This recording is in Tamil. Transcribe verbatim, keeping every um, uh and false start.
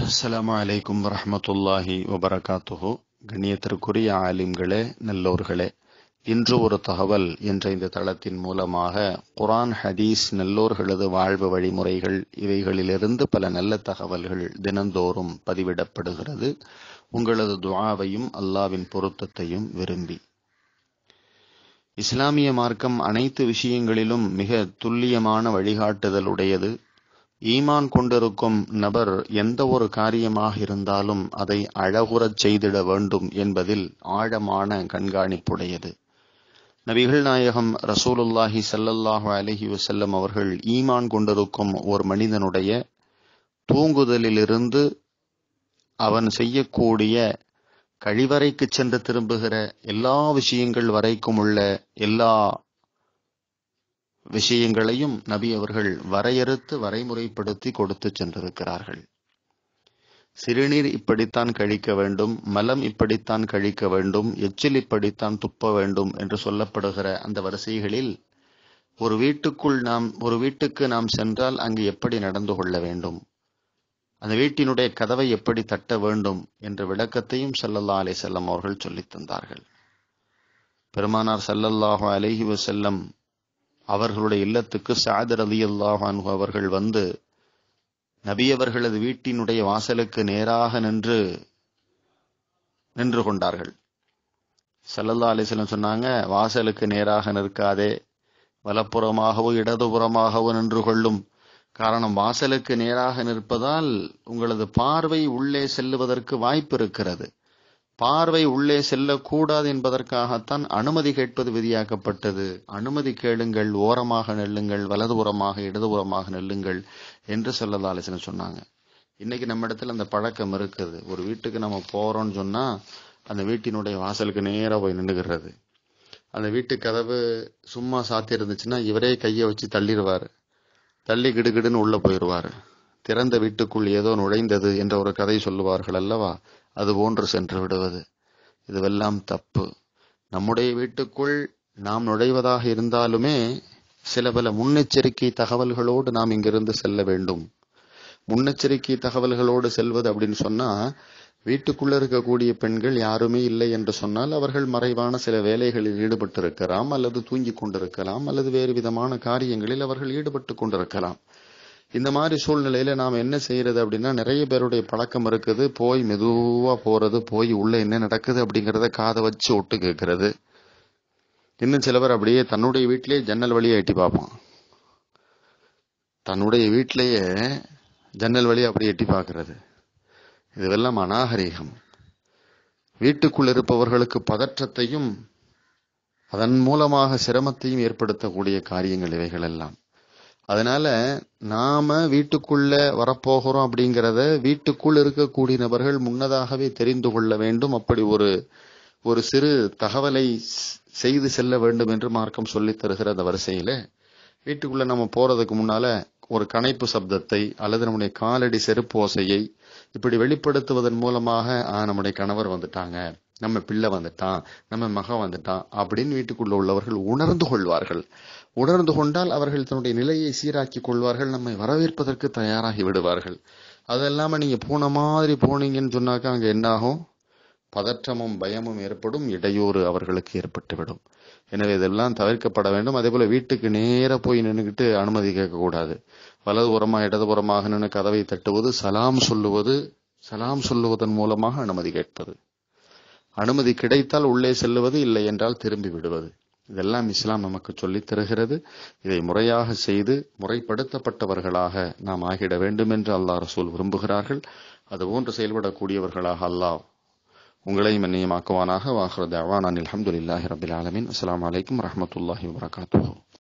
அஸ்ஸலாமு அலைக்கும் வரஹ்மத்துல்லாஹி வபரகாத்துஹு. கண்ணியத்திற்குரிய ஆலிம்களே, நல்லோர்களே, இன்று ஒரு தகவல் என்ற இந்த தளத்தின் மூலமாக குர்ஆன், ஹதீஸ், நல்லோர்களது வாழ்வு வழிமுறைகள் இவைகளிலிருந்து பல நல்ல தகவல்கள் தினந்தோறும் பதிவிடப்படுகிறது. உங்களது துஆவையும் அல்லாவின் பொருத்தத்தையும் விரும்பி. இஸ்லாமிய மார்க்கம் அனைத்து விஷயங்களிலும் மிக துல்லியமான வழிகாட்டுதலுடையது. ஈமான் கொண்டிருக்கும் நபர் எந்த ஒரு காரியமாக இருந்தாலும் அதை அழகுறச் செய்திட வேண்டும் என்பதில் ஆழமான கண்காணிப்புடையது. நபிகள் நாயகம் ரசூலுல்லாஹி ஸல்லல்லாஹு அலைஹி வஸல்லம் அவர்கள் ஈமான் கொண்டிருக்கும் ஒரு மனிதனுடைய தூங்குதலிலிருந்து அவன் செய்யக்கூடிய கழிவறைக்கு சென்று திரும்புகிற எல்லா விஷயங்கள் வரைக்கும் உள்ள எல்லா விஷயங்களையும் நபி அவர்கள் வரையறுத்து வரைமுறைப்படுத்தி கொடுத்து சென்றிருக்கிறார்கள். சிறுநீர் இப்படித்தான் கழிக்க வேண்டும், மலம் இப்படித்தான் கழிக்க வேண்டும், எச்சில் இப்படித்தான் துப்ப வேண்டும் என்று சொல்லப்படுகிற அந்த வரிசைகளில் ஒரு வீட்டுக்குள் நாம் ஒரு வீட்டுக்கு நாம் சென்றால் அங்கு எப்படி நடந்து கொள்ள வேண்டும், அந்த வீட்டினுடைய கதவை எப்படி தட்ட வேண்டும் என்ற விளக்கத்தையும் ஸல்லல்லாஹு அலைஹி வஸல்லம் அவர்கள் சொல்லித் தந்தார்கள். பெருமானார் ஸல்லல்லாஹு அலைஹி வஸல்லம் அவர்களுடைய இல்லத்துக்கு சஅத் ரலியல்லாஹு அன்ஹு அவர்கள் வந்து நபி அவர்களது வீட்டினுடைய வாசலுக்கு நேராக நின்று நின்று கொண்டார்கள். ஸல்லல்லாஹு அலைஹி வஸல்லம் சொன்னாங்க, வாசலுக்கு நேராக நிற்காதே, வலப்புறமாகவோ இடதுபுறமாகவோ நின்று கொள்ளும். காரணம், வாசலுக்கு நேராக நிற்பதால் உங்களது பார்வை உள்ளே செல்லுவதற்கு வாய்ப்பு இருக்கிறது. பார்வை உள்ளே செல்லக்கூடாது என்பதற்காகத்தான் அனுமதி கேட்பது விதியாக்கப்பட்டது. அனுமதி கேளுங்கள், ஓரமாக நெல்லுங்கள், வலதுபுறமாக இடதுபுறமாக நெல்லுங்கள் என்று ஸல்லல்லாஹு அலைஹி வஸல்லம் சொன்னாங்க. இன்னைக்கு நம்ம இடத்துல அந்த பழக்கம் இருக்குது. ஒரு வீட்டுக்கு நம்ம போறோம்னு சொன்னா அந்த வீட்டினுடைய வாசலுக்கு நேரா போய் நின்றுகிறது. அந்த வீட்டு கதவு சும்மா சாத்தி இருந்துச்சுன்னா இவரே கையை வச்சு தள்ளிடுவாரு. தள்ளி கிடுகிடுன்னு உள்ள போயிடுவாரு. திறந்த வீட்டுக்குள் ஏதோ நுழைந்தது என்ற ஒரு கதை சொல்லுவார்கள் அல்லவா, அது போன்று சென்று விடுவது. இதுவெல்லாம் தப்பு. நம்முடைய வீட்டுக்குள் நாம் நுழைவதாக இருந்தாலுமே சில பல முன்னெச்சரிக்கை தகவல்களோடு நாம் இங்கிருந்து செல்ல வேண்டும். முன்னெச்சரிக்கை தகவல்களோடு செல்வது அப்படின்னு சொன்னா, வீட்டுக்குள்ள இருக்கக்கூடிய பெண்கள் யாருமே இல்லை என்று சொன்னால் அவர்கள் மறைவான சில வேலைகளில் ஈடுபட்டு இருக்கலாம், அல்லது தூங்கி கொண்டிருக்கலாம், அல்லது வேறு விதமான காரியங்களில் அவர்கள் ஈடுபட்டு கொண்டிருக்கலாம். இந்த மாதிரி சூழ்நிலையில நாம் என்ன செய்யறது அப்படின்னா, நிறைய பேருடைய பழக்கம் இருக்குது. போய் மெதுவா போறது, போய் உள்ள என்ன நடக்குது அப்படிங்கறத காதை வச்சு ஒட்டு கேட்கறது. இன்னும் சில பேர் அப்படியே தன்னுடைய வீட்டிலேயே ஜன்னல் வழியா எட்டி பார்ப்பான். தன்னுடைய வீட்டிலேயே ஜன்னல் வழியா அப்படியே எட்டி பார்க்கறது. இதுவெல்லாம் அநாகரீகம். வீட்டுக்குள் இருப்பவர்களுக்கு பதற்றத்தையும் அதன் மூலமாக சிரமத்தையும் ஏற்படுத்தக்கூடிய காரியங்கள் இவைகள் எல்லாம். அதனால நாம வீட்டுக்குள்ள வரப்போகிறோம் அப்படிங்கிறத வீட்டுக்குள் இருக்கக்கூடிய நபர்கள் முன்னதாகவே தெரிந்து கொள்ள வேண்டும். அப்படி ஒரு ஒரு சிறு தகவலை செய்து செல்ல வேண்டும் என்று மார்க்கம் சொல்லித் தருகிற அந்த வரிசையில, வீட்டுக்குள்ள நம்ம போறதுக்கு முன்னால ஒரு கணைப்பு சப்தத்தை அல்லது நம்முடைய காலடி செருப்பு ஓசையை இப்படி வெளிப்படுத்துவதன் மூலமாக ஆஹ் நம்முடைய கணவர் வந்துட்டாங்க, நம்ம பிள்ளை வந்துட்டான், நம்ம மகன் வந்துட்டான் அப்படின்னு வீட்டுக்குள்ள உள்ளவர்கள் உணர்ந்து கொள்வார்கள். உணர்ந்து கொண்டால் அவர்கள் தன்னுடைய நிலையை சீராக்கி கொள்வார்கள், நம்மை வரவேற்பதற்கு தயாராகி விடுவார்கள். அதெல்லாம நீங்க போன மாதிரி போனீங்கன்னு சொன்னாக்கா அங்க என்ன ஆகும்? பதற்றமும் பயமும் ஏற்படும், இடையூறு அவர்களுக்கு ஏற்பட்டுவிடும். எனவே இதெல்லாம் தவிர்க்கப்பட வேண்டும். அதே போல வீட்டுக்கு நேர போய் நின்றுகிட்டு அனுமதி கேட்க கூடாது. வலது புறமா இடதுபுறமாக நின்று கதவை தட்டுவது, சலாம் சொல்லுவது, சலாம் சொல்லுவதன் மூலமாக அனுமதி கேட்பது. அனுமதி கிடைத்தால் உள்ளே செல்லுவது, இல்லை என்றால் திரும்பி விடுவது. இதெல்லாம் இஸ்லாம் நமக்கு சொல்லித் தருகிறது. இதை முறையாக செய்து முறைப்படுத்தப்பட்டவர்களாக நாம் ஆகிட வேண்டும் என்று அல்லாஹ் ரசூல் விரும்புகிறார்கள். அதுபோன்று செயல்படக்கூடியவர்களாக அல்லாஹ் உங்களையும் என்னையும் ஆக்குவானாக. வாஹிரு தஅவானா அல்ஹம்துலில்லாஹி ரப்பில் ஆலமீன். அஸ்ஸலாமு அலைக்கும் வரஹ்மத்துல்லாஹி வபரகாத்துஹு.